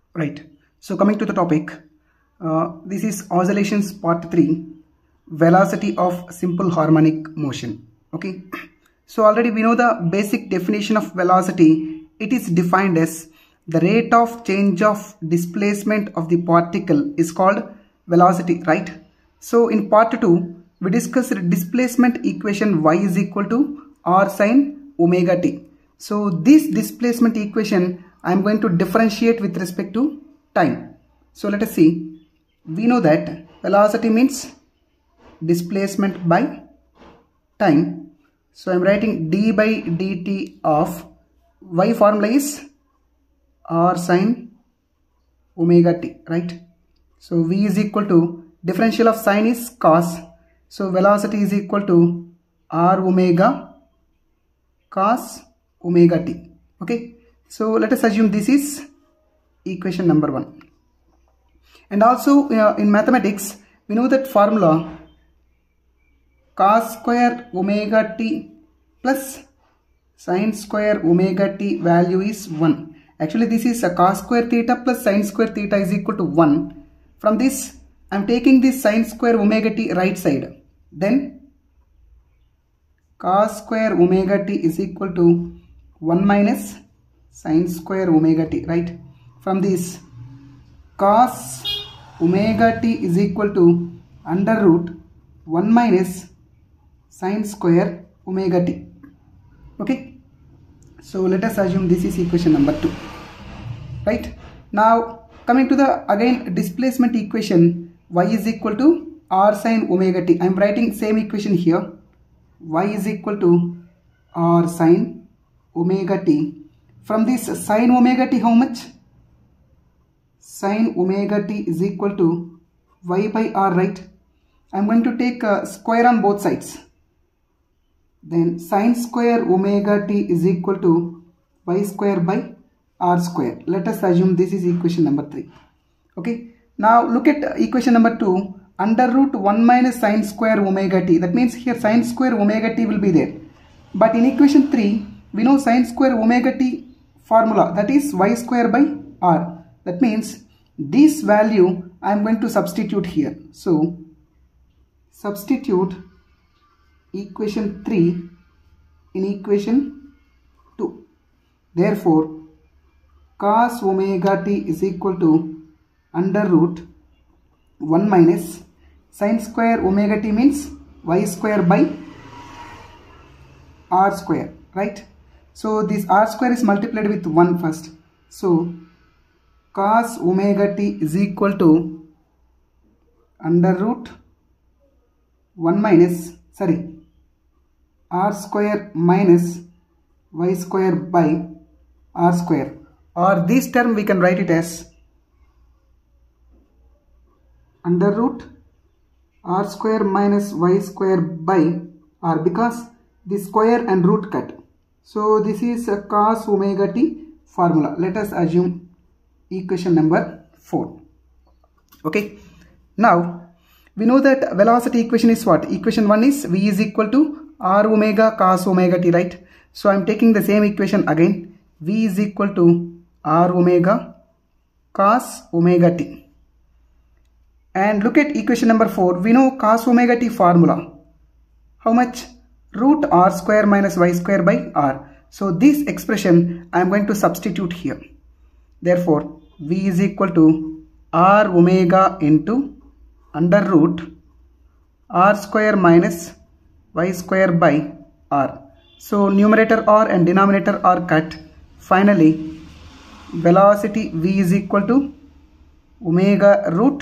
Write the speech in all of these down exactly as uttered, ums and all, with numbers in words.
Right. So coming to the topic, uh, this is oscillations part three, velocity of simple harmonic motion. Okay. So already we know the basic definition of velocity. It is defined as the rate of change of displacement of the particle is called velocity, right? So in part two, we discussed displacement equation y is equal to r sine omega t. So this displacement equation I am going to differentiate with respect to time. So let us see. We know that velocity means displacement by time. So I am writing d by dt of y formula is r sine omega t, right? So v is equal to differential of sine is cos. So velocity is equal to r omega cos omega t. Okay. So let us assume this is equation number one. And also uh, in mathematics, we know that formula cos square omega t plus sin square omega t value is one. Actually this is a cos square theta plus sin square theta is equal to one. From this I am taking this sin square omega t right side. Then cos square omega t is equal to one minus sin square omega t, right? From this cos omega t is equal to under root one minus sin square omega t. Okay. So let us assume this is equation number two. Right. Now coming to the again displacement equation, y is equal to r sine omega t. I am writing same equation here. Y is equal to r sine omega t. From this sine omega t, how much? Sine omega t is equal to y by r, right? I am going to take a square on both sides. Then sine square omega t is equal to y square by r square. Let us assume this is equation number three. Okay. Now look at equation number two. Under root one minus sine square omega t. That means here sine square omega t will be there. But in equation three, we know sine square omega t formula, that is y square by r. That means this value I am going to substitute here. So substitute equation three in equation two. Therefore cos omega t is equal to under root one minus sin square omega t means y square by r square, right? So this r square is multiplied with one first. So cos omega t is equal to under root one minus, sorry, r square minus y square by r square, or this term we can write it as under root r square minus y square by r, because the square and root cut. So this is a cos omega t formula. Let us assume equation number four. Okay. Now we know that velocity equation is what? Equation one is v is equal to r omega cos omega t, right? So I am taking the same equation again. V is equal to r omega cos omega t. And look at equation number four. We know cos omega t formula. How much? Root r square minus y square by r. So this expression I am going to substitute here. Therefore v is equal to r omega into under root r square minus y square by r. So numerator r and denominator are cut. Finally velocity v is equal to omega root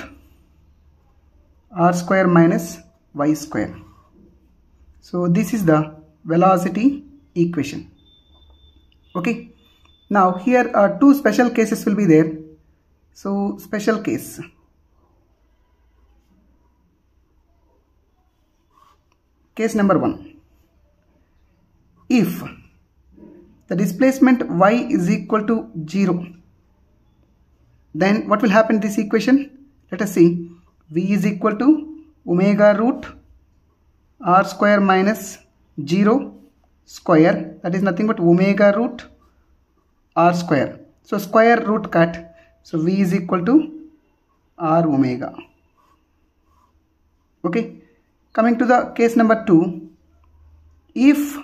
r square minus y square. So this is the velocity equation. Okay. Now here uh, two special cases will be there. So special case. Case number one. If the displacement y is equal to zero, then what will happen in this equation? Let us see. V is equal to omega root r square minus zero square, that is nothing but omega root r square. So square root cut. So V is equal to R omega. Okay, coming to the case number two, if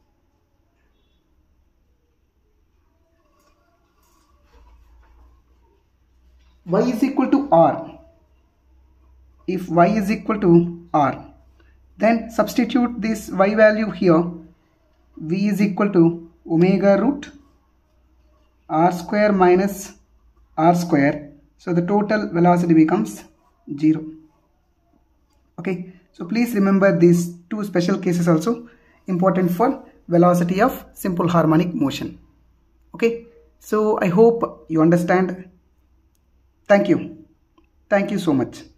y is equal to r, if y is equal to r, then substitute this y value here. V is equal to omega root r square minus r square, so the total velocity becomes zero. Okay, so please remember these two special cases also important for velocity of simple harmonic motion. Okay, so I hope you understand. Thank you. Thank you so much.